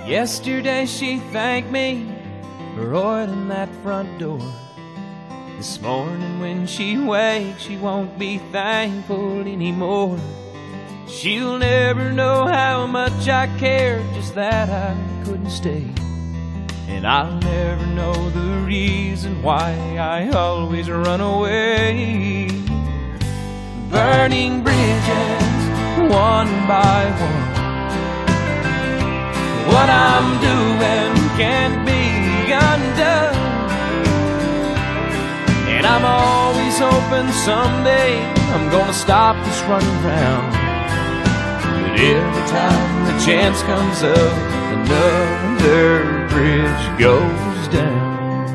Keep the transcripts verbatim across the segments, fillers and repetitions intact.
Yesterday she thanked me for oiling that front door. This morning when she wakes, she won't be thankful anymore. She'll never know how much I cared, just that I couldn't stay. And I'll never know the reason why I always run away. Burning bridges, one by one. What I'm doing can't be undone. And I'm always hoping someday I'm gonna stop this running round. But every time the chance comes up, another bridge goes down.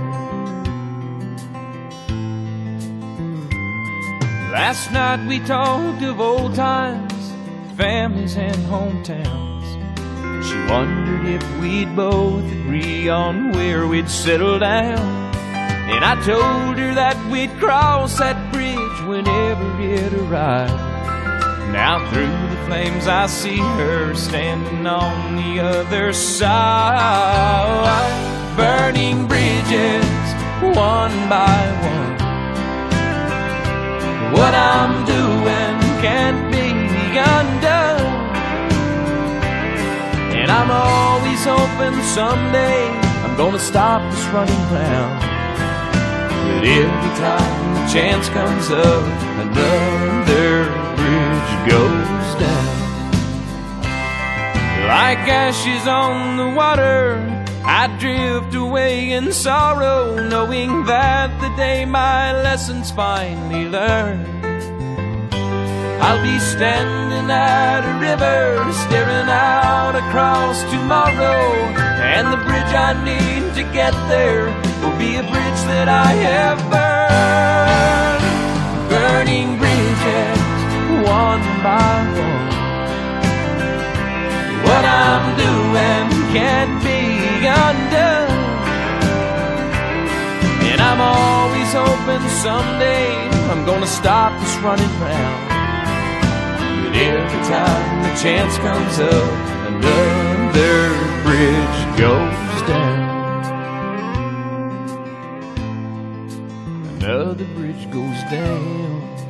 Last night we talked of old times, families and hometowns. She wondered if we'd both agree on where we'd settle down. And I told her that we'd cross that bridge whenever it arrived. Now through the flames I see her standing on the other side. Burning bridges, one by one. What I'm doing can't be undone. And I'm always hoping someday I'm gonna stop this running round. But every time the chance comes up, another bridge goes down. Like ashes on the water, I drift away in sorrow, knowing that the day my lessons finally learned, I'll be standing at a river, staring out across tomorrow. And the bridge I need to get there will be a bridge that I have burned. Burning bridges, one by one. What I'm doing can't be undone. And I'm always hoping someday I'm gonna stop this running round. But every time the chance comes up, another bridge goes down. Another bridge goes down.